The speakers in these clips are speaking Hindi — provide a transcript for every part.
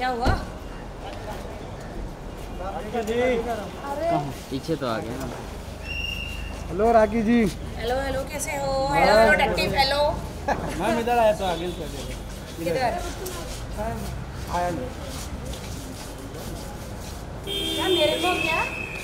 क्या हुआ? पीछे तो आ गया ना। Hello Rakhi ji. Hello hello, कैसे हो? हेलो हेलो डक्टिव, हेलो। मैम इधर आया तो आगे किधर? आया क्या मेरे को क्या?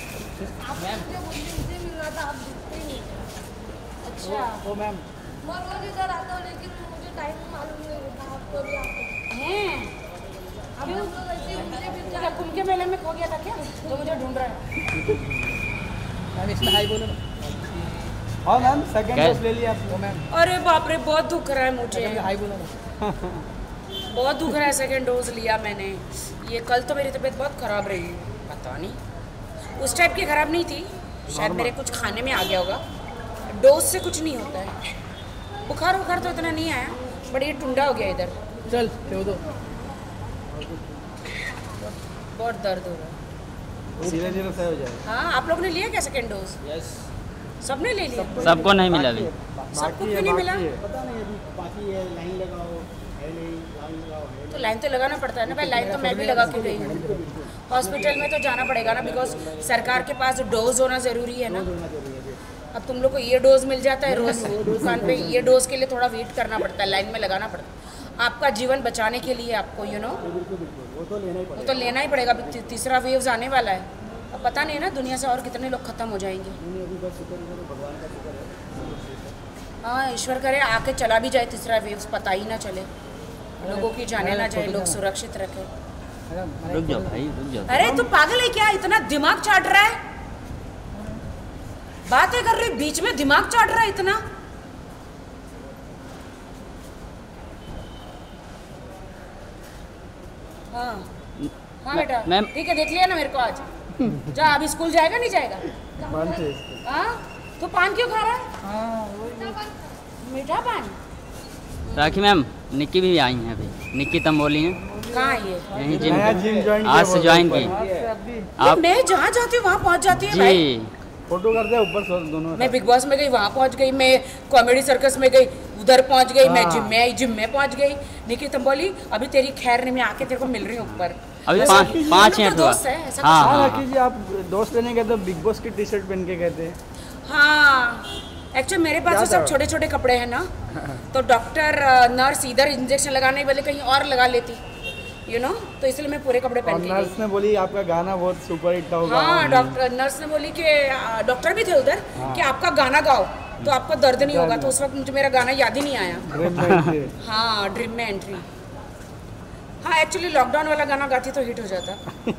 अच्छा तो मैम मैं रोज इधर आता हूँ लेकिन मुझे टाइम मालूम नहीं होता आपको भी आपको हैं? अभी हम लोग ऐसे ही मुझे भी क्या कुंभ के मेले में खो गया था क्या? तो मुझे ढूंढ रहा है। मैम इसमें हाई बोलो ना। हाँ मैम सेकंड क्या? डोज ले लिया आपको मैम। अरे बाप रे, बहुत दुख रहा है मुझे, हाई बोलो ना। बहुत दुख रहा है। सेकंड डोज लिया मैंने। ये कल तो मेरी तबीयत बहुत ख़राब रही, पता नहीं उस टाइप की ख़राब नहीं थी, शायद मेरे कुछ खाने में आ गया होगा। डोज से कुछ नहीं होता है, बुखार वुखार तो इतना नहीं आया, बट ये टुंडा हो गया इधर, चल दे दो। बहुत दर्द हो रहा है। धीरे धीरे सही हो जाएगा। हाँ, आप लोग ने लिया क्या सेकंड डोज? यस सबने ले लिया? सबको नहीं मिला अभी। सबको क्यों नहीं मिला? पता नहीं अभी बाकी है, लाइन लगाओ है नहीं, लाइन लगाओ है तो लाइन तो लगाना पड़ता है ना भाई। लाइन तो मैं भी लगा के गई हूँ। हॉस्पिटल में तो जाना पड़ेगा ना, बिकॉज सरकार के पास डोज होना ज़रूरी है ना। अब तुम लोग को ये डोज मिल जाता है रोज़ दुकान पे, ये डोज के लिए थोड़ा वेट करना पड़ता है, लाइन में लगाना पड़ता है। आपका जीवन बचाने के लिए आपको वो तो लेना ही पड़ेगा। अभी तीसरा वेव्स आने वाला है, अब पता नहीं है ना दुनिया से और कितने लोग ख़त्म हो जाएंगे। हाँ, ईश्वर करे आके चला भी जाए तीसरा वेव्स, पता ही ना चले, लोगों की जाने ना जाए, लोग सुरक्षित रखे। रुक जाओ भाई, रुक जाओ। अरे तू पागल है क्या? इतना दिमाग चाट रहा है, बातें कर रही बीच में दिमाग चाट रहा है इतना। हाँ हाँ बेटा, मैम ठीक है, देख लिया ना मेरे को आज। जा, अभी स्कूल जाएगा नहीं जाएगा? हाँ, तो पान क्यों खा रहा है? मीठा पान? राखी मैम, निक्की भी आई हैं अभी। निक्की तंबोली हैं। कहाँ है ये? यहीं नया जिम जिम ज्वाइन आज से ज्वाइन की। आप मैं जहाँ जाती हूँ वहाँ पहुँच जाती है भाई। जी फोटो करते हैं ऊपर सोच दोनों। मैं बिग बॉस में गई, वहाँ पहुँच गई। मैं कॉमेडी सर्कस में गई, उधर पहुँच गई। मैं जिम में आई, जिम में पहुँच गई। निकी तंबोली, अभी तेरी खैर में आके तेरे को मिल रही हूँ ऊपर। अभी वैसे पाँच हम लोग मिनट तो हुआ। दोस्त हैं, ऐसा हाँ कुछ हाँ हाँ राखी जी, आप दोस्त लेने गए तो बिग बॉस की टी शर्ट पहन के गए थे। हाँ, एक्चुअली मेरे पास तो सब छोटे छोटे कपड़े हैं ना, तो डॉक्टर नर्स इधर इंजेक्शन लगाने वाले कहीं और लगा लेती, यू नो, तो इसलिए मैं पूरे कपड़े और पहन के नर्स गई। ने बोली आपका गाना बहुत सुपर हिट होगा। हाँ, डॉक्टर नर्स ने बोली कि डॉक्टर भी थे उधर कि आपका गाना गाओ तो आपको दर्द नहीं होगा। तो उस वक्त मुझे मेरा गाना याद ही नहीं आया। हाँ, ड्रीम में एंट्री। हाँ, एक्चुअली लॉकडाउन वाला गाना गाती तो हिट हो जाता।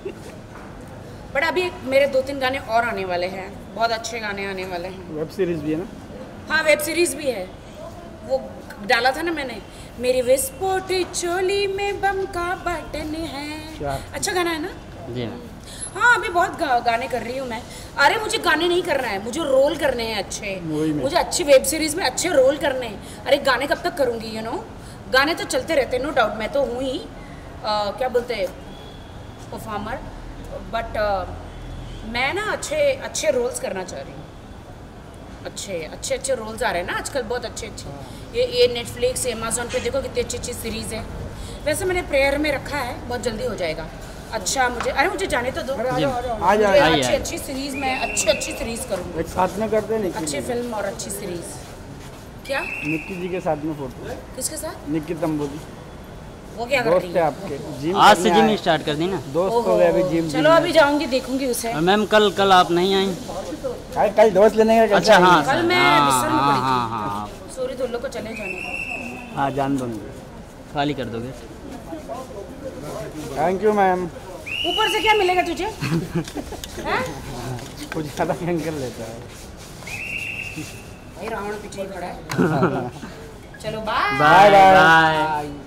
बट अभी मेरे 2-3 गाने और आने वाले हैं, बहुत अच्छे गाने आने वाले हैं। वेब सीरीज भी है ना? हाँ, वेब सीरीज भी है। वो डाला था ना मैंने, मेरी विस्फोट चोली में बम का बटन है। क्या? अच्छा गाना है ना? जी। हाँ, अभी बहुत गाने कर रही हूँ मैं। अरे मुझे गाने नहीं करना है, मुझे रोल करने हैं अच्छे। मुझे अच्छी वेब सीरीज में अच्छे रोल करने हैं। अरे गाने कब तक करूँगी, यू नो? गाने तो चलते रहते हैं, नो डाउट। मैं तो हूँ ही क्या बोलते हैं, परफॉर्मर, बट मैं ना अच्छे रोल्स करना चाह रही हूँ। अच्छे रोल्स आ रहे हैं ना आजकल, बहुत अच्छे। ये नेटफ्लिक्स, अमेजोन पे देखो कितनी अच्छी सीरीज़ है। वैसे मैंने प्रेयर में रखा है, बहुत जल्दी हो जाएगा। अच्छा, मुझे जाने तो दो। अच्छी सीरीज़, मैं अच्छी सीरीज़ करूँगी। एक साथ में करते हैं अच्छी फिल्म और अच्छी सीरीज़। क्या? निक्की जी के साथ में फोटो। किसके साथ? निक्की तंबोली वो क्या कर दोस्त रही है है? आपके, जिम आज से करने जिम आए। स्टार्ट कर दी ना। दोस्त हो गए अभी जिम। चलो अभी जाऊंगी, देखूंगी उसे। और मैम कल आप नहीं आई। कल दोस्त लेने का अच्छा हाँ कल मैं बिस्तर में पड़ी थी। हाँ हाँ सॉरी, तो लोग को चले जाने का। हाँ, जान दूंगी। खाली कर दोगे। Thank you ma'am. ऊपर से क्या मिलेगा तुझे? हैं? कुछ ज़्यादा कर लेता है। भाई रावण पीछे ही खड़ा है। चलो बाय बाय बाय। बाय।